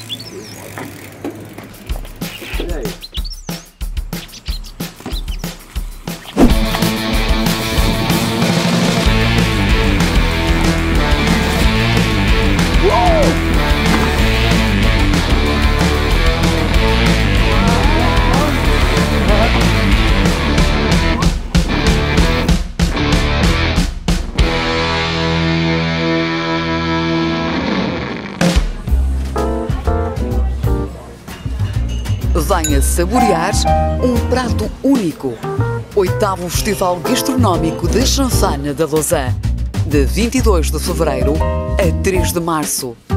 Olha aí. Venha saborear um prato único. 8º Festival Gastronómico de Chanfana da Lausanne, de 22 de fevereiro a 3 de março.